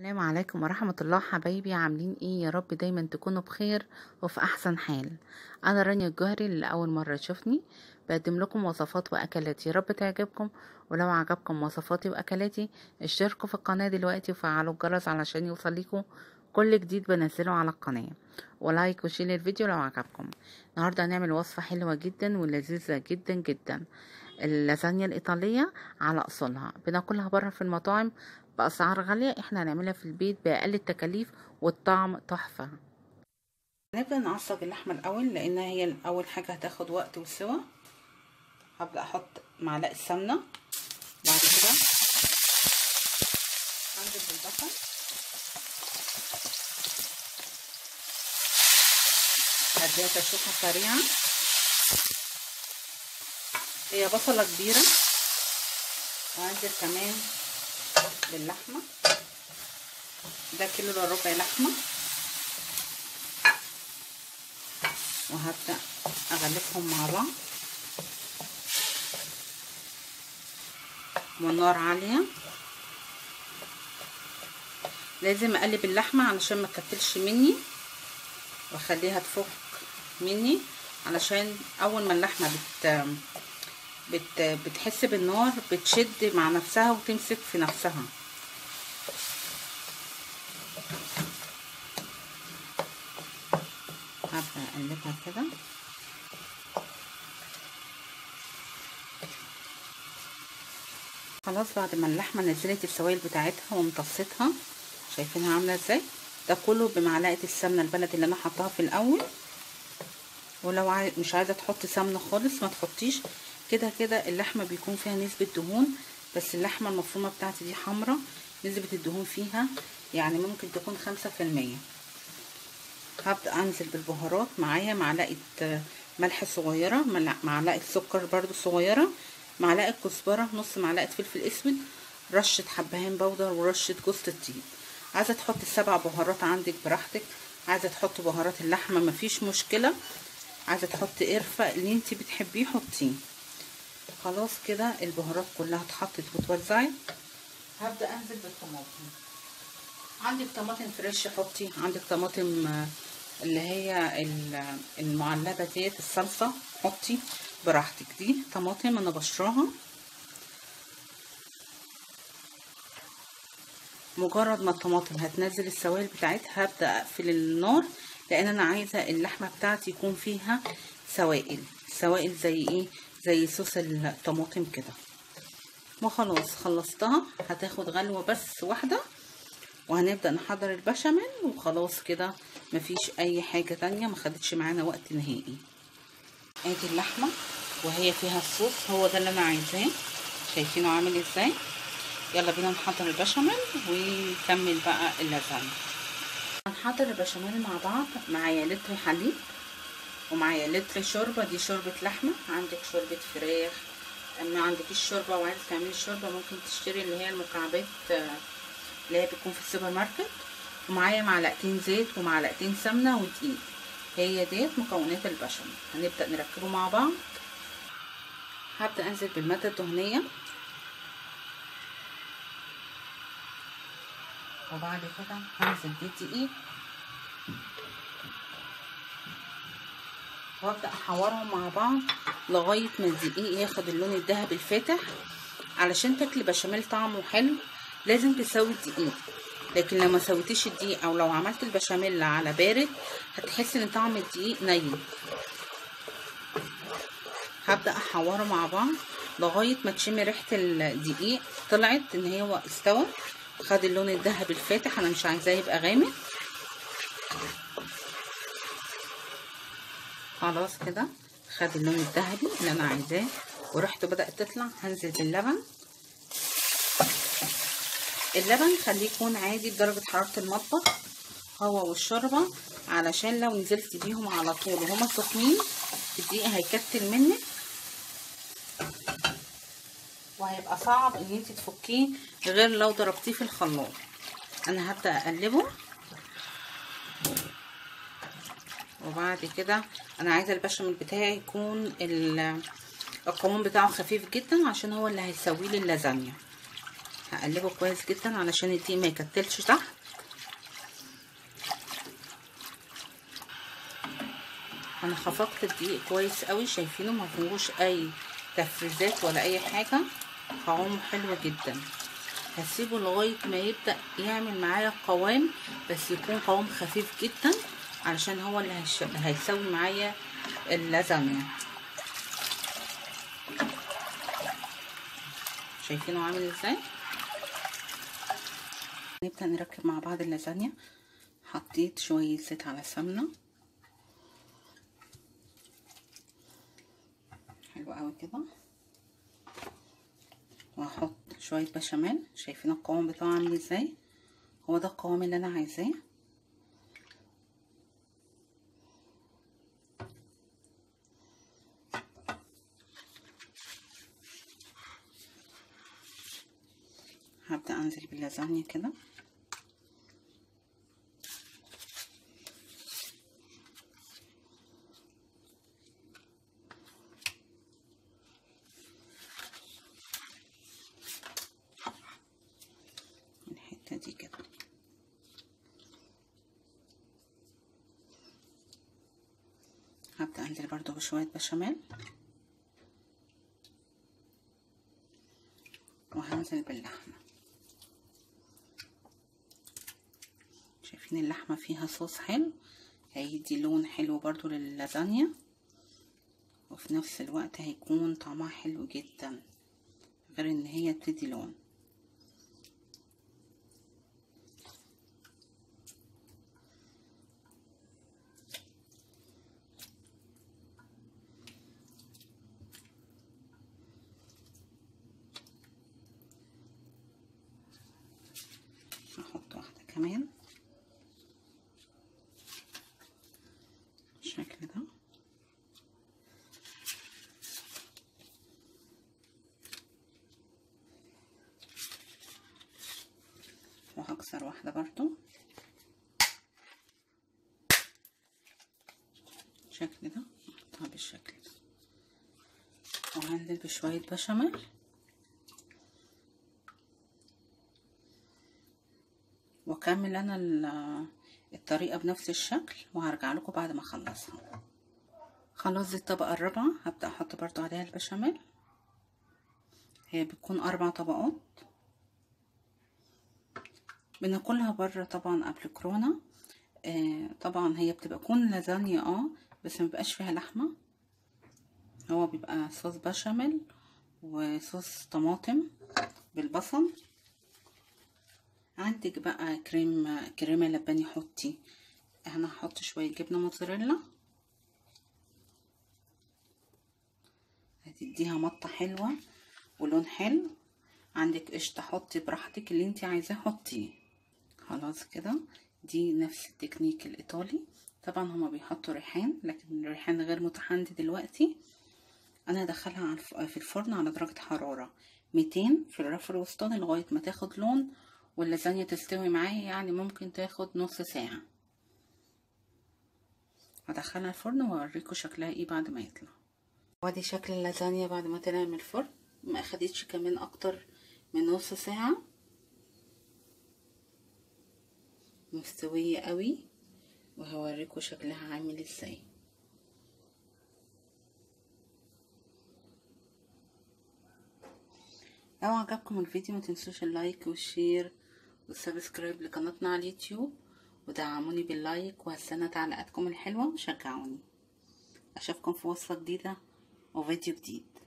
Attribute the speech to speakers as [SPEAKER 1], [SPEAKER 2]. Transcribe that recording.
[SPEAKER 1] السلام عليكم ورحمة الله حبايبي، عاملين ايه؟ يا رب دايما تكونوا بخير وفي احسن حال. انا رانيا الجوهري اللي اول مرة تشوفني بقدم لكم وصفات واكلات، يا رب تعجبكم. ولو عجبكم وصفاتي واكلاتي اشتركوا في القناة دلوقتي وفعلوا الجرس علشان يوصلكوا كل جديد بنزله على القناة، ولايك وشير الفيديو لو عجبكم. النهاردة هنعمل وصفة حلوة جدا ولذيذة جدا جدا، اللازانيا الإيطالية على أصولها. بناكلها بره في المطاعم بأسعار غالية، احنا هنعملها في البيت بأقل التكاليف والطعم تحفة. هنبدأ نعصج اللحمة الأول لأنها هي أول حاجة هتاخد وقت وسوا. هبدأ أحط معلقة سمنة، بعد كده هنزل بالبصل، هديها تشويحة سريعة. هي بصلة كبيرة، وهنزل كمان باللحمة. ده كيلو الا ربع لحمة، وهبدأ أغلفهم مع بعض والنار عالية. لازم أقلب اللحمة علشان ما تكتلش مني واخليها تفك مني، علشان أول ما اللحمة بتحس بالنار بتشد مع نفسها وتمسك في نفسها. هبدأ أقلبها كده. خلاص، بعد ما اللحمة نزلت السوائل بتاعتها وامتصتها، شايفينها عاملة ازاي؟ ده كله بمعلقة السمنة البلدي اللي انا حطاها في الاول. ولو مش عايزة تحطي سمنة خالص ما تحطيش، كده كده اللحمة بيكون فيها نسبة دهون، بس اللحمة المفرومة بتاعتي دي حمرا، نسبة الدهون فيها يعني ممكن تكون 5%. هبدأ انزل بالبهارات. معايا معلقة ملح صغيرة، معلقة سكر برضو صغيرة، معلقة كزبرة، نص معلقة فلفل اسود، رشة حبهان بودر، ورشة جوز الطيب. عايزة تحطي 7 بهارات عندك براحتك، عايزة تحطي بهارات اللحمة مفيش مشكلة، عايزة تحطي قرفة اللي انت بتحبيه حطيه. خلاص كده البهارات كلها اتحطت وتوزعت. هبدأ انزل بالطماطم. عندك طماطم فريش حطي، عندك طماطم اللي هي المعلبة ديت الصلصة حطي براحتك. دي طماطم انا بشراها. مجرد ما الطماطم هتنزل السوائل بتاعتها هبدأ اقفل النار، لان انا عايزة اللحمة بتاعتي يكون فيها سوائل زي ايه، زي صوص الطماطم كده. وخلاص خلصتها، هتاخد غلوة بس واحدة وهنبدأ نحضر البشاميل. وخلاص كده مفيش اي حاجة تانية، ما خدتش معانا وقت نهائي. ادي اللحمة وهي فيها الصوص، هو ده اللي انا عايزاه. شايفينه عامل ازاي؟ يلا بينا نحضر البشاميل ونكمل بقى اللازانيا. هنحضر البشاميل مع بعض. معايا لتر حليب، ومعايا لتر شوربة. دي شوربة لحمة، عندك شوربة فراخ، ما عندكيش شوربة وعايزة تعملي شوربة ممكن تشتري اللي هي المكعبات اللي هي بتكون في السوبر ماركت. ومعايا معلقتين زيت ومعلقتين سمنة ودقيق. هي ديت مكونات البشاميل. هنبدأ نركبه مع بعض. هبدأ انزل بالمادة الدهنية، وبعد كده هنزل بالدقيق، وابدأ احورهم مع بعض لغاية ما الدقيق ياخد اللون الذهبي الفاتح. علشان تاكلي بشاميل طعمه حلو لازم تسوي الدقيق، لكن لو ما سويتيش الدقيق او لو عملت البشاميل على بارد هتحسي ان طعم الدقيق ني. هبدأ احوره مع بعض لغاية ما تشمي ريحة الدقيق طلعت ان هو استوى، خد اللون الذهبي الفاتح. انا مش عايزاه يبقى غامق. خلاص كده خد اللون الذهبي اللي انا عايزاه وريحته بدأت تطلع. هنزل باللبن. اللبن خليه يكون عادي بدرجة حرارة المطبخ هو والشوربة، علشان لو نزلت بيهم على طول وهما سخنين الدقيق هيكتل منك وهيبقى صعب ان انت تفكيه غير لو ضربتيه في الخلاط. انا هبدأ اقلبه، وبعد كده انا عايزه البشاميل بتاعي يكون القوام بتاعه خفيف جدا عشان هو اللي هيسوي لي اللازانيا. هقلبه كويس جدا علشان الدقيق ما يكتلش تحت. انا خفقت الدقيق كويس قوي، شايفينه ما فيهوش اي تفريزات ولا اي حاجه، قوامه حلو جدا. هسيبه لغايه ما يبدا يعمل معايا قوام، بس يكون قوام خفيف جدا علشان هو اللي هيسوي معايا اللازانيا. شايفينه عامل ازاي؟ نبدا نركب مع بعض اللازانيا. حطيت شويه زيت على سمنه، حلو قوي كده، وهحط شويه بشاميل. شايفين القوام بتاعه عامل ازاي؟ هو ده القوام اللي انا عايزاه. هبدا انزل باللازانيا كده، الحته دي كده. هبدا انزل برضو بشويه بشاميل، وهنزل باللحمه. شايفين اللحمه فيها صوص حلو، هيدي لون حلو برضو لللازانيا، وفي نفس الوقت هيكون طعمها حلو جدا، غير ان هي بتدي لون. هحط واحده كمان بالشكل ده، وهكسر واحده برضو بالشكل ده، احطها بالشكل ده، وهنزل بشويه بشاميل، واكمل انا الطريقه بنفس الشكل، وهرجع لكم بعد ما اخلصها. خلاص دي الطبقه الرابعه، هبدا احط برضو عليها البشاميل. هي بتكون 4 طبقات، بناكلها بره طبعا قبل كورونا. طبعا هي بتبقى تكون لازانيا بس مبيبقاش فيها لحمه، هو بيبقى صوص بشاميل وصوص طماطم بالبصل. عندك بقى كريمه لباني حطي. انا هحط شويه جبنه موتزاريلا، هتديها مطه حلوه ولون حلو. عندك قشطه حطي براحتك، اللي انت عايزاه حطيه. خلاص كده، دي نفس التكنيك الايطالي. طبعا هما بيحطوا ريحان، لكن الريحان غير متحدد دلوقتي. انا هدخلها في الفرن على درجه حراره 200 في الرف الوسطاني لغايه ما تاخد لون، واللازانيا تستوي معايا، يعني ممكن تاخد نص ساعه. هدخلها الفرن واوريكم شكلها ايه بعد ما يطلع. وادي شكل اللازانيا بعد ما طلع من الفرن، ما اخدتش كمان اكتر من نص ساعه، مستويه قوي، وهوريكم شكلها عامل ازاي. لو عجبكم الفيديو ما تنسوش اللايك والشير والسبسكرايب لقناتنا على اليوتيوب، ودعموني باللايك، وهستنى تعليقاتكم الحلوه وشجعوني. اشوفكم في وصفه جديده وفيديو جديد.